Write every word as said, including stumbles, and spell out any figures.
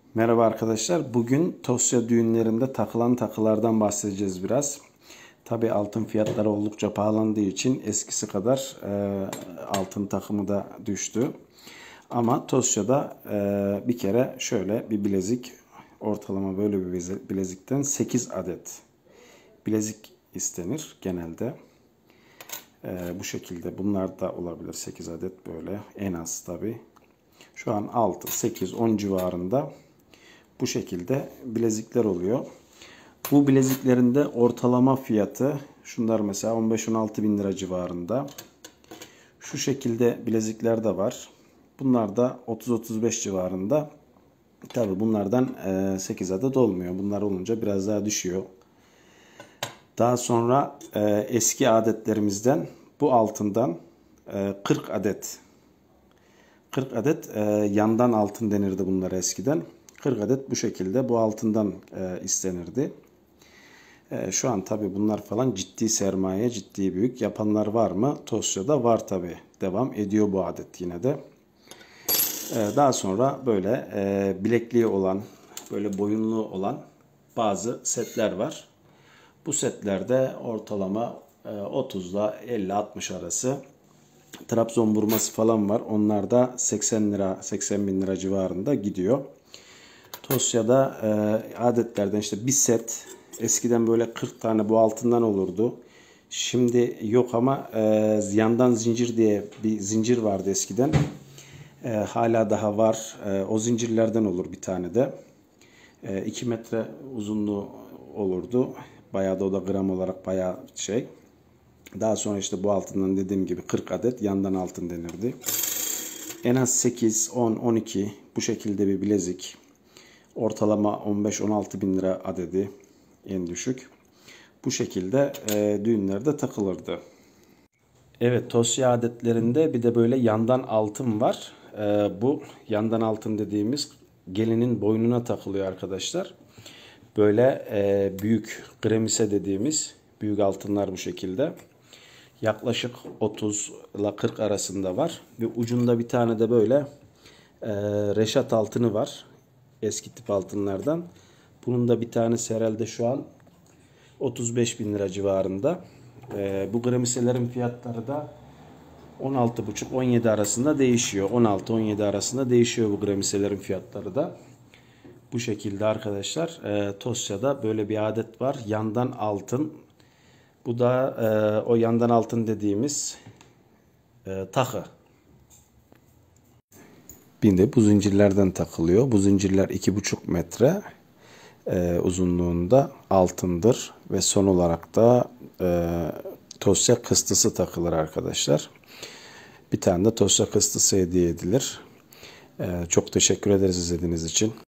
Merhaba arkadaşlar. Bugün Tosya düğünlerinde takılan takılardan bahsedeceğiz biraz. Tabii altın fiyatları oldukça pahalandığı için eskisi kadar e, altın takımı da düştü. Ama Tosya'da e, bir kere şöyle bir bilezik, ortalama böyle bir bilezikten sekiz adet bilezik istenir genelde. E, bu şekilde bunlar da olabilir, sekiz adet böyle en az tabii. Şu an altı, sekiz, on civarında bu şekilde bilezikler oluyor. Bu bileziklerin de ortalama fiyatı şunlar mesela on beş on altı bin lira civarında. Şu şekilde bilezikler de var. Bunlar da otuz otuz beş civarında. Tabi bunlardan sekiz adet olmuyor. Bunlar olunca biraz daha düşüyor. Daha sonra eski adetlerimizden bu altından kırk adet kırk adet yandan altın denirdi bunlara eskiden. kırk adet bu şekilde bu altından e, istenirdi. E, şu an tabi bunlar falan ciddi sermaye, ciddi büyük. Yapanlar var mı? Tosya'da var tabi. Devam ediyor bu adet yine de. E, daha sonra böyle e, bilekliği olan, böyle boyunlu olan bazı setler var. Bu setlerde ortalama e, otuz ile elli altmış arası Trabzon burması falan var. Onlar da seksen lira, seksen bin lira civarında gidiyor. Tosya'da e, adetlerden işte bir set eskiden böyle kırk tane bu altından olurdu. Şimdi yok ama e, yandan zincir diye bir zincir vardı eskiden. E, hala daha var. E, o zincirlerden olur bir tane de. E, iki metre uzunluğu olurdu. Bayağı da o da gram olarak bayağı şey. Daha sonra işte bu altından dediğim gibi kırk adet yandan altın denirdi. En az sekiz, on, on iki bu şekilde bir bilezik. Ortalama on beş on altı bin lira adedi en düşük. Bu şekilde e, düğünlerde takılırdı. Evet, Tosya adetlerinde bir de böyle yandan altın var. E, bu yandan altın dediğimiz gelinin boynuna takılıyor arkadaşlar. Böyle e, büyük gremise dediğimiz büyük altınlar bu şekilde. Yaklaşık otuz ile kırk arasında var. Ve ucunda bir tane de böyle e, reşat altını var. Eski tip altınlardan. Bunun da bir tanesi herhalde şu an otuz beş bin lira civarında. Ee, bu gremiselerin fiyatları da on altı buçuk on yedi arasında değişiyor. on altı on yedi arasında değişiyor bu gremiselerin fiyatları da. Bu şekilde arkadaşlar e, Tosya'da böyle bir adet var. Yandan altın. Bu da e, o yandan altın dediğimiz e, takı. Bir de bu zincirlerden takılıyor. Bu zincirler iki buçuk metre e, uzunluğunda altındır. Ve son olarak da e, Tosya kıstısı takılır arkadaşlar. Bir tane de Tosya kıstısı hediye edilir. E, çok teşekkür ederiz izlediğiniz için.